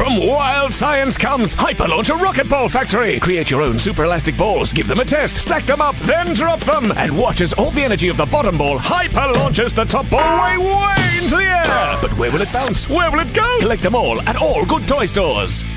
From Wild Science comes Hyperlauncher Rocket Ball Factory. Create your own super elastic balls, give them a test, stack them up, then drop them, and watch as all the energy of the bottom ball hyper launches the top ball way into the air. But where will it bounce? Where will it go? Collect them all at all good toy stores.